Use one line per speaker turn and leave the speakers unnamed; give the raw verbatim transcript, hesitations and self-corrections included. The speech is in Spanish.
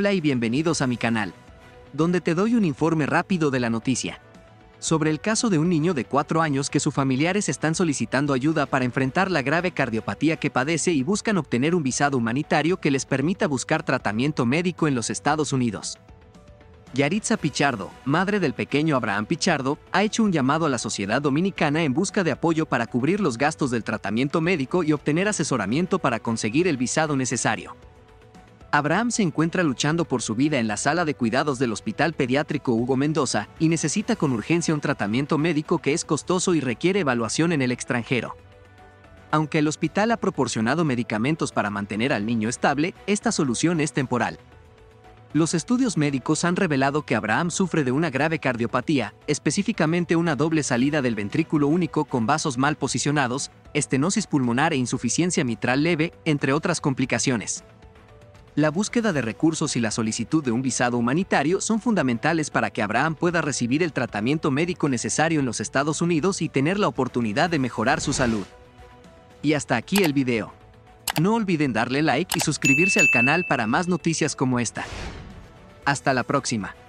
Hola y bienvenidos a mi canal, donde te doy un informe rápido de la noticia. Sobre el caso de un niño de cuatro años que sus familiares están solicitando ayuda para enfrentar la grave cardiopatía que padece y buscan obtener un visado humanitario que les permita buscar tratamiento médico en los Estados Unidos. Yaritza Pichardo, madre del pequeño Abraham Pichardo, ha hecho un llamado a la sociedad dominicana en busca de apoyo para cubrir los gastos del tratamiento médico y obtener asesoramiento para conseguir el visado necesario. Abraham se encuentra luchando por su vida en la sala de cuidados del Hospital Pediátrico Hugo Mendoza y necesita con urgencia un tratamiento médico que es costoso y requiere evaluación en el extranjero. Aunque el hospital ha proporcionado medicamentos para mantener al niño estable, esta solución es temporal. Los estudios médicos han revelado que Abraham sufre de una grave cardiopatía, específicamente una doble salida del ventrículo único con vasos mal posicionados, estenosis pulmonar e insuficiencia mitral leve, entre otras complicaciones. La búsqueda de recursos y la solicitud de un visado humanitario son fundamentales para que Abraham pueda recibir el tratamiento médico necesario en los Estados Unidos y tener la oportunidad de mejorar su salud. Y hasta aquí el video. No olviden darle like y suscribirse al canal para más noticias como esta. Hasta la próxima.